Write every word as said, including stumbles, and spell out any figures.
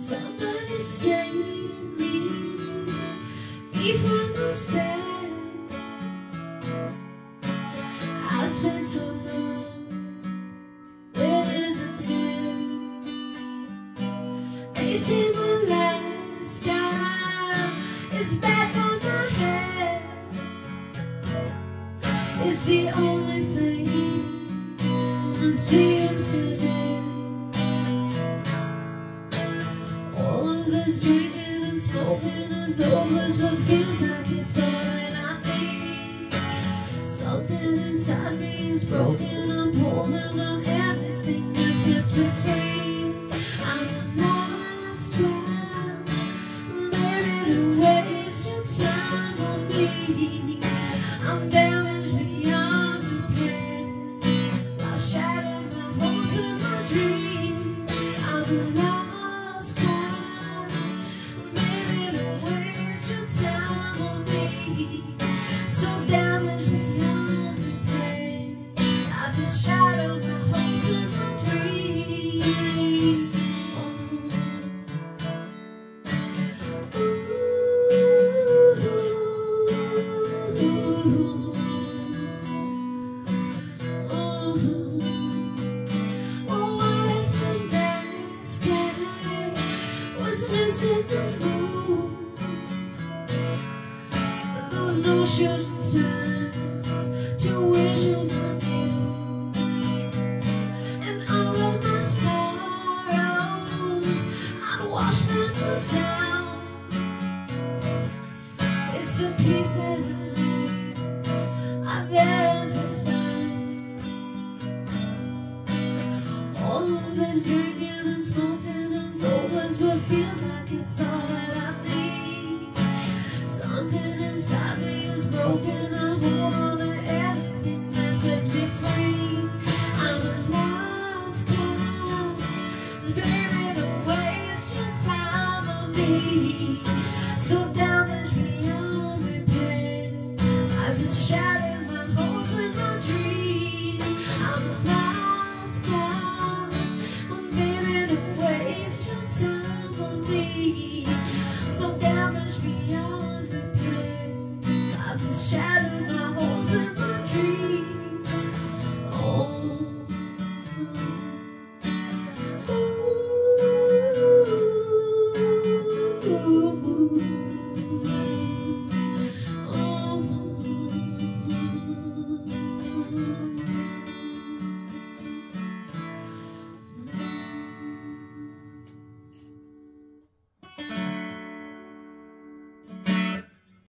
Somebody save me, even myself. I spent so long living in here, wasting my lifestyle. It's bad for my head. It's the only thing that seems to do. All of this drinking and smoking is over, but feels like it's all that I need. Something inside me is broken. I'm holding on everything that sets me free. I'm a lost child, maybe to waste your time on me. I'm damaged beyond repair. I've shattered my hopes and my dreams. I'm a lost child, maybe to waste your time on me. So damaged beyond repair. I've just shattered my hopes and my dreams. Ooh, ooh, ooh. Oh, what if the night sky was missing the moon? Those no shooting stars to wish on you, and all of my sorrows, I'd wash them down. It's the peace that I've ever found. All of this drinking and smoking is over, but feels like it's all that I need. Something inside me is broken. I hold on to everything that sets me free. I'm a lost cause, so baby, don't waste your time on me.